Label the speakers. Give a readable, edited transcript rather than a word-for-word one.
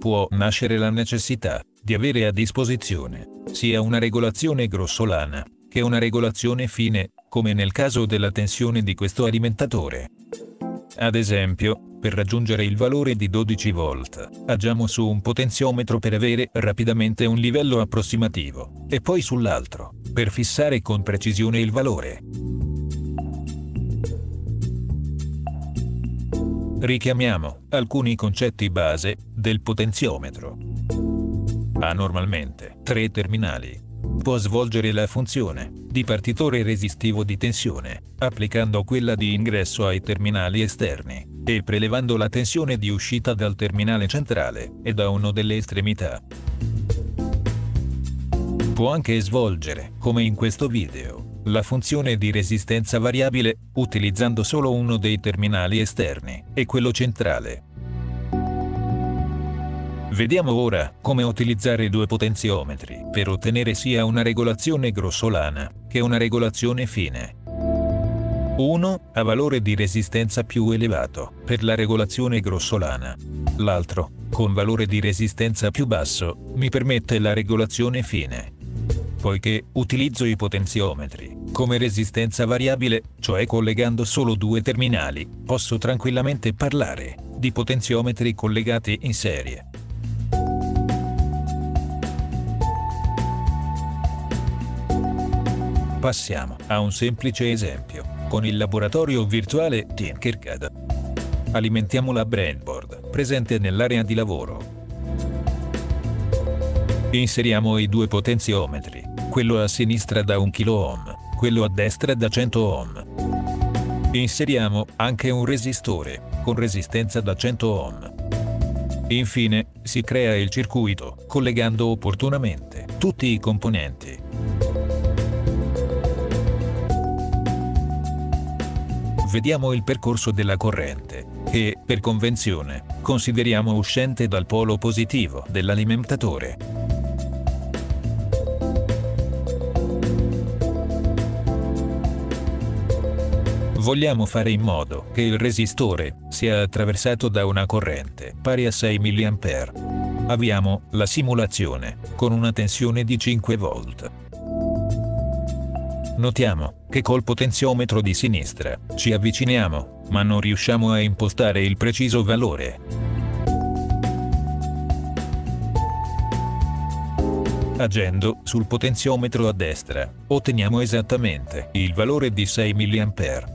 Speaker 1: può nascere la necessità di avere a disposizione sia una regolazione grossolana che una regolazione fine, come nel caso della tensione di questo alimentatore. Ad esempio, per raggiungere il valore di 12 volt, agiamo su un potenziometro per avere rapidamente un livello approssimativo, e poi sull'altro, per fissare con precisione il valore. Richiamiamo alcuni concetti base del potenziometro. Ha normalmente 3 terminali. Può svolgere la funzione di partitore resistivo di tensione, applicando quella di ingresso ai terminali esterni e prelevando la tensione di uscita dal terminale centrale e da uno delle estremità. Può anche svolgere, come in questo video, la funzione di resistenza variabile, utilizzando solo uno dei terminali esterni e quello centrale. Vediamo ora come utilizzare 2 potenziometri per ottenere sia una regolazione grossolana che una regolazione fine. Uno ha valore di resistenza più elevato per la regolazione grossolana. L'altro, con valore di resistenza più basso, mi permette la regolazione fine. Poiché utilizzo i potenziometri come resistenza variabile, cioè collegando solo 2 terminali, posso tranquillamente parlare di potenziometri collegati in serie. Passiamo a un semplice esempio, con il laboratorio virtuale Tinkercad. Alimentiamo la brainboard presente nell'area di lavoro. Inseriamo i 2 potenziometri, quello a sinistra da 1 kΩ, quello a destra da 100 ohm. Inseriamo anche un resistore, con resistenza da 100 ohm. Infine, si crea il circuito, collegando opportunamente tutti i componenti. Vediamo il percorso della corrente, che, per convenzione, consideriamo uscente dal polo positivo dell'alimentatore. Vogliamo fare in modo che il resistore sia attraversato da una corrente pari a 6 mA. Avviamo la simulazione con una tensione di 5 volt. Notiamo che col potenziometro di sinistra ci avviciniamo, ma non riusciamo a impostare il preciso valore. Agendo sul potenziometro a destra, otteniamo esattamente il valore di 6 mA.